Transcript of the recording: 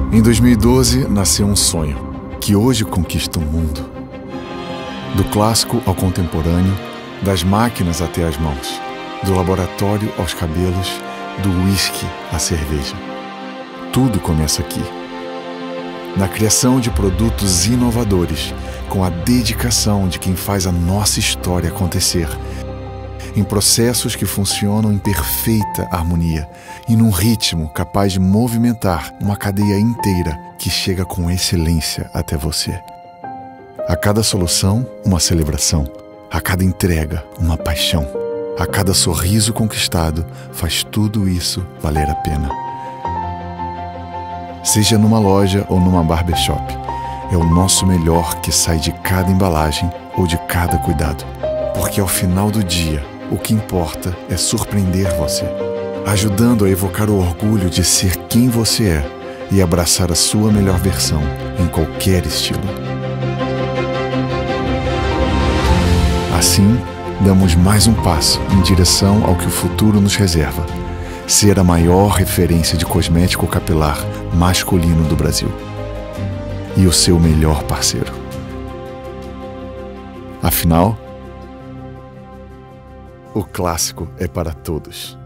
Em 2012, nasceu um sonho, que hoje conquista o mundo. Do clássico ao contemporâneo, das máquinas até as mãos, do laboratório aos cabelos, do uísque à cerveja. Tudo começa aqui. Na criação de produtos inovadores, com a dedicação de quem faz a nossa história acontecer, em processos que funcionam em perfeita harmonia e num ritmo capaz de movimentar uma cadeia inteira que chega com excelência até você. A cada solução, uma celebração. A cada entrega, uma paixão. A cada sorriso conquistado, faz tudo isso valer a pena. Seja numa loja ou numa barbershop, é o nosso melhor que sai de cada embalagem ou de cada cuidado. Porque ao final do dia, o que importa é surpreender você, ajudando a evocar o orgulho de ser quem você é e abraçar a sua melhor versão em qualquer estilo. Assim, damos mais um passo em direção ao que o futuro nos reserva: ser a maior referência de cosmético capilar masculino do Brasil. E o seu melhor parceiro. Afinal, o clássico é para todos.